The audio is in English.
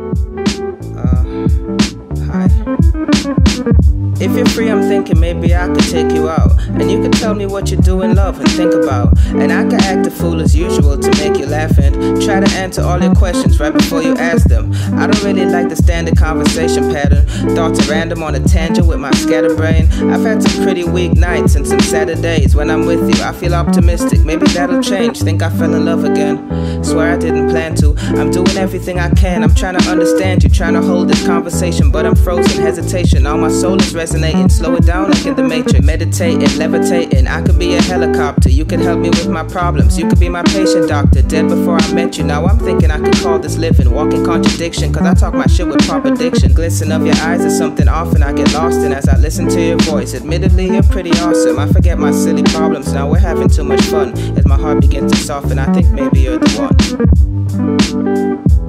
Hi. If you're free, I'm thinking maybe I could take you out, and you could tell me what you do in love and think about, and I could act a fool as usual to make you laugh and try to answer all your questions right before you ask them. I don't really like the standard conversation pattern. Thoughts are random on a tangent with my scatterbrain. I've had some pretty weak nights and some Saturdays. When I'm with you, I feel optimistic. Maybe that'll change. Think I fell in love again. Swear I didn't plan to. I'm doing everything I can. I'm trying to understand you, trying to hold this conversation, but I'm frozen, hesitation. All my soul is resonating. Slow it down like in the Matrix. Meditating, levitating. I could be a helicopter. You could help me with my problems. You could be my patient doctor. Dead before I met you. Now I'm thinking I could call this living. Walking contradiction, cause I talk my shit with proper diction. Glisten of your eyes is something often I get lost in as I listen to your voice. Admittedly, you're pretty awesome. I forget my silly problems. Now we're having too much fun. As my heart begins to soften, I think maybe you're the one.